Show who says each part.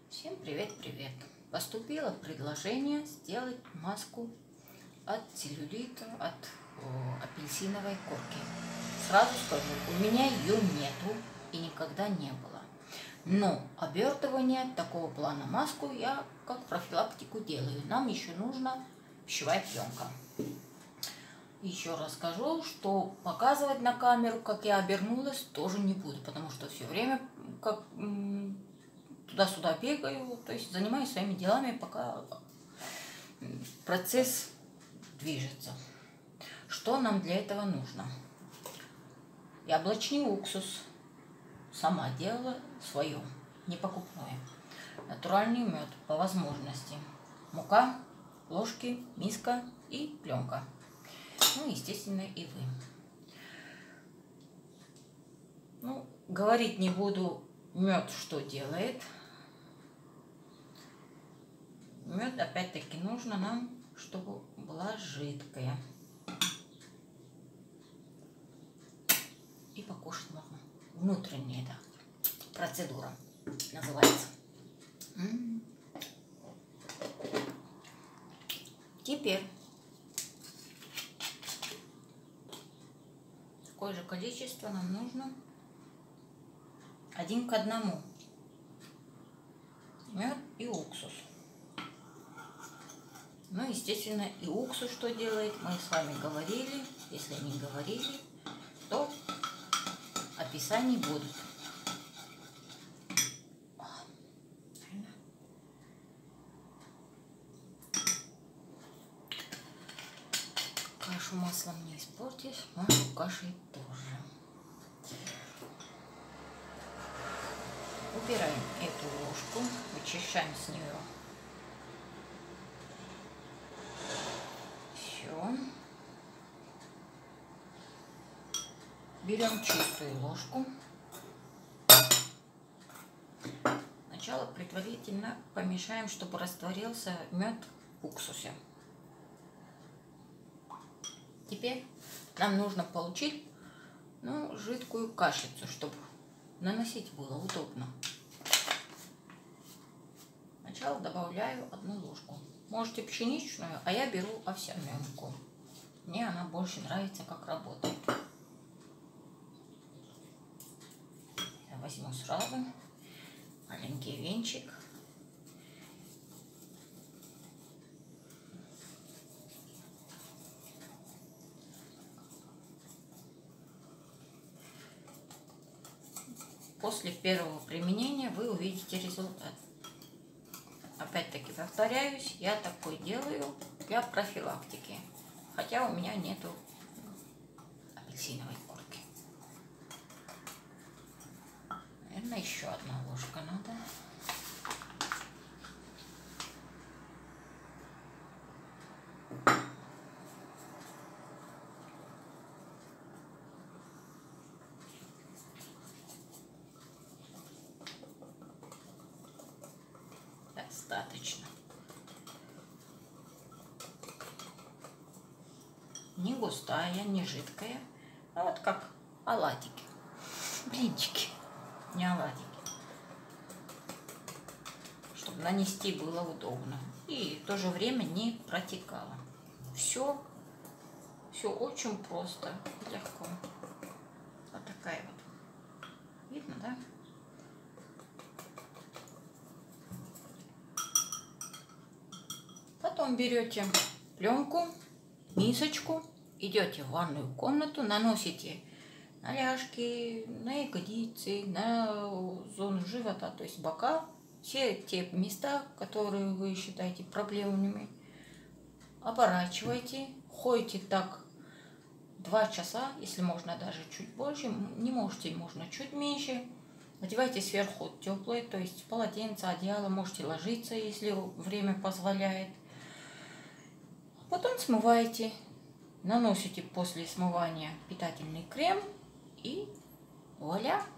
Speaker 1: Всем привет-привет! Поступило предложение сделать маску от целлюлита, от апельсиновой корки. Сразу скажу, у меня ее нету и никогда не было. Но обертывание такого плана маску я как профилактику делаю. Нам еще нужна пищевая пленка. Еще раз скажу, что показывать на камеру, как я обернулась, тоже не буду, потому что все время как туда-сюда бегаю, то есть занимаюсь своими делами, пока процесс движется. Что нам для этого нужно? Яблочный уксус. Сама делала свое, не покупное. Натуральный мед по возможности. Мука, ложки, миска и пленка. Ну, естественно, и вы. Ну, говорить не буду, мед что делает. Мед опять-таки нужно нам, чтобы была жидкая. И покушать можно. Внутренняя, да, процедура называется. Теперь такое же количество нам нужно 1 к 1. Мед и уксус. Ну, естественно, и уксус что делает, мы с вами говорили. Если не говорили, то описание будут. Кашу маслом не испортишь, масло кашей тоже. Убираем эту ложку, вычищаем с нее все. Берем чистую ложку. Сначала предварительно помешаем, чтобы растворился мед в уксусе. Теперь нам нужно получить жидкую кашицу, чтобы наносить было удобно. Сначала добавляю 1 ложку. Можете пшеничную, а я беру овсяную муку. Мне она больше нравится, как работает. Я возьму сразу маленький венчик. После первого применения вы увидите результат. Опять-таки повторяюсь, я такой делаю для профилактики. Хотя у меня нету апельсиновой корки. Наверное, еще 1 ложка надо. Достаточно. Не густая, не жидкая, а вот как оладики, блинчики, не оладики, чтобы нанести было удобно и в то же время не протекало. Все очень просто, легко. Вот такая вот. Видно, да? Потом берете пленку, мисочку, идете в ванную комнату, наносите на ляжки, на ягодицы, на зону живота, то есть бока, все те места, которые вы считаете проблемными. Оборачивайте, ходите так 2 часа, если можно даже чуть больше, не можете, можно чуть меньше. Одевайте сверху теплое, то есть полотенце, одеяло, можете ложиться, если время позволяет. Потом смываете, наносите после смывания питательный крем и вуаля!